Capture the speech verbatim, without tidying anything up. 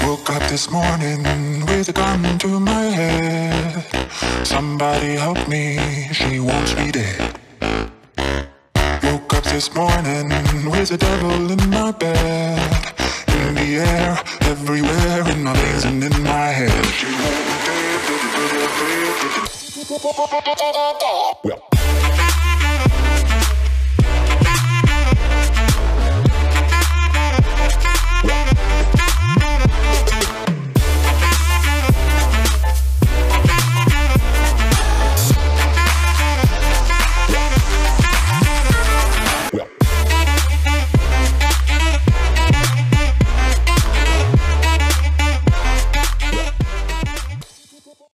Woke up this morning with a gun to my head. Somebody help me, she wants me dead. Woke up this morning with the devil in my bed. In the air, everywhere, in my veins and in my head. She wants me dead. Well.